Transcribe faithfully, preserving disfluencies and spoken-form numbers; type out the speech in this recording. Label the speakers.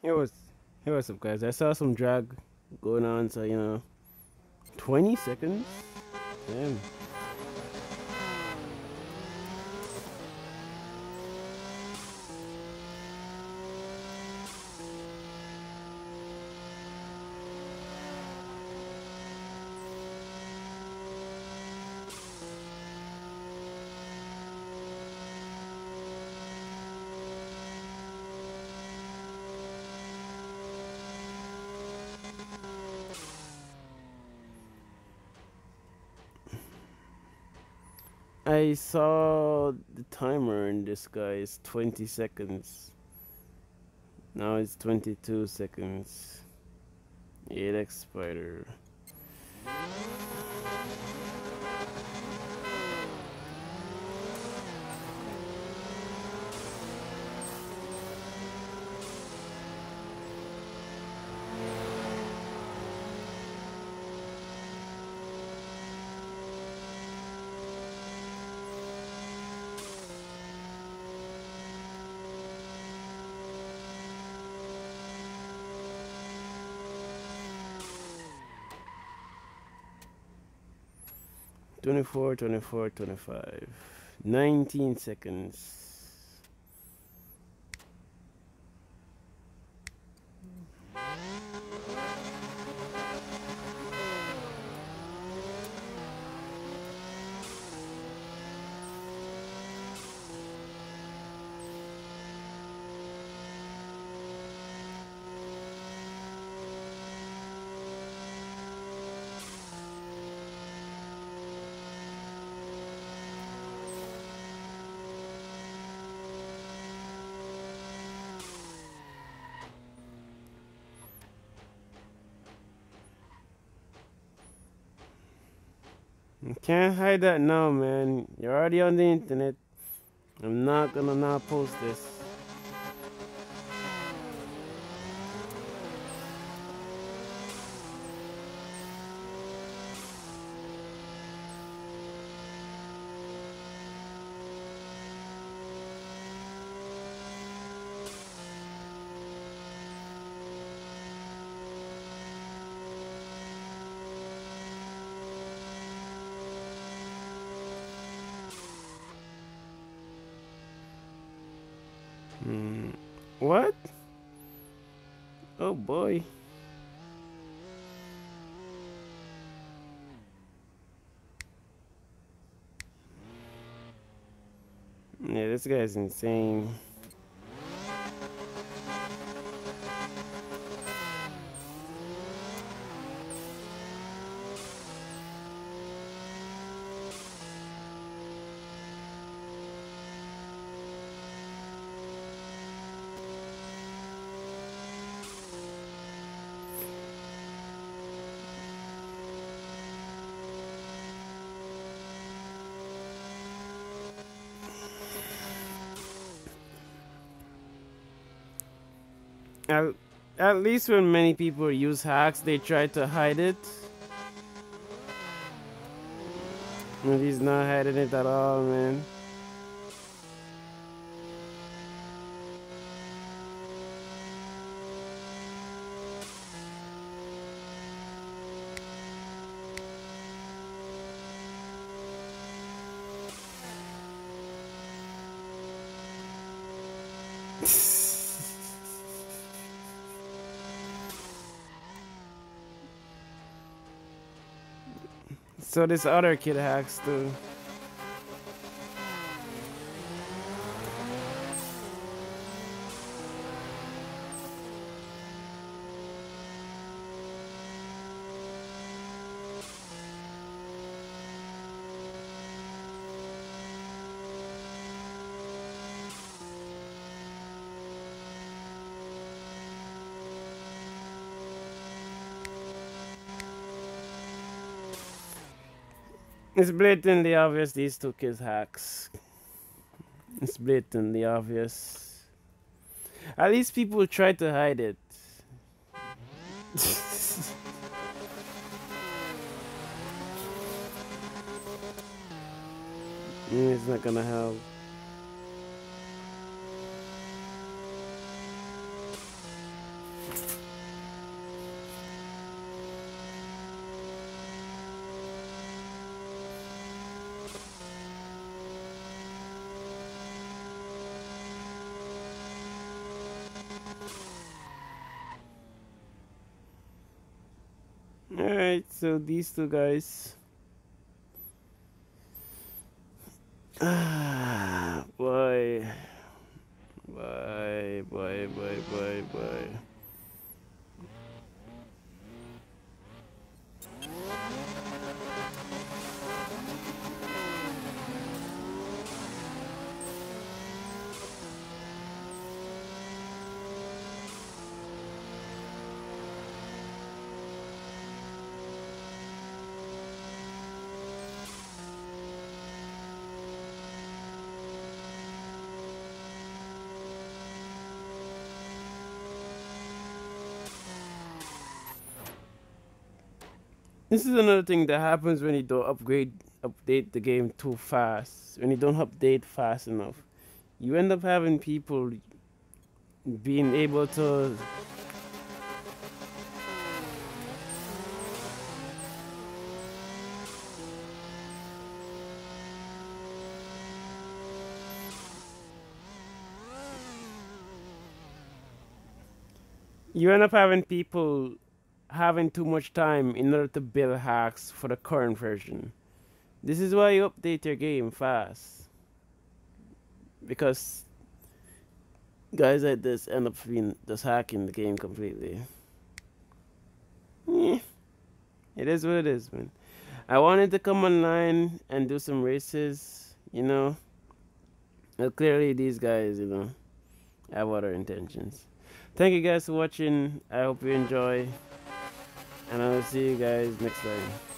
Speaker 1: It was, hey, what's up, guys? I saw some drag going on, so you know, twenty seconds. Damn. I saw the timer in this guy is twenty seconds. Now it's twenty-two seconds. It expired. twenty-four, twenty-four, twenty-five. nineteen seconds. You can't hide that now, man. You're already on the internet. I'm not gonna not post this. Hmm. What? Oh boy. Yeah, this guy's insane. At, at least when many people use hacks, they try to hide it. And he's not hiding it at all, man. So this other kid hacks too. It's blatantly obvious these two kids hacks. It's blatantly obvious. At least people try to hide it. Mm, it's not gonna help. Alright, so these two guys. Ah, boy. Boy, boy, boy, boy, boy. This is another thing that happens when you don't upgrade, update the game too fast. When you don't update fast enough, you end up having people being able to. You end up having people having too much time in order to build hacks for the current version. This is why you update your game fast. Because guys like this end up being just hacking the game completely. Eh, it is what it is, man. I wanted to come online and do some races, you know. But clearly these guys, you know, have other intentions. Thank you guys for watching. I hope you enjoy. And I'll see you guys next time.